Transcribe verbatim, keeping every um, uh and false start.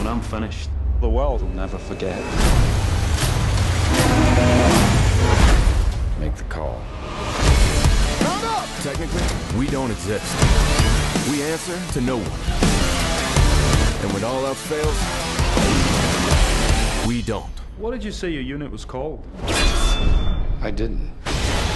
When I'm finished, the world will never forget. Make the call. Count up! Technically, we don't exist. We answer to no one. And when all else fails, we don't. What did you say your unit was called? I didn't.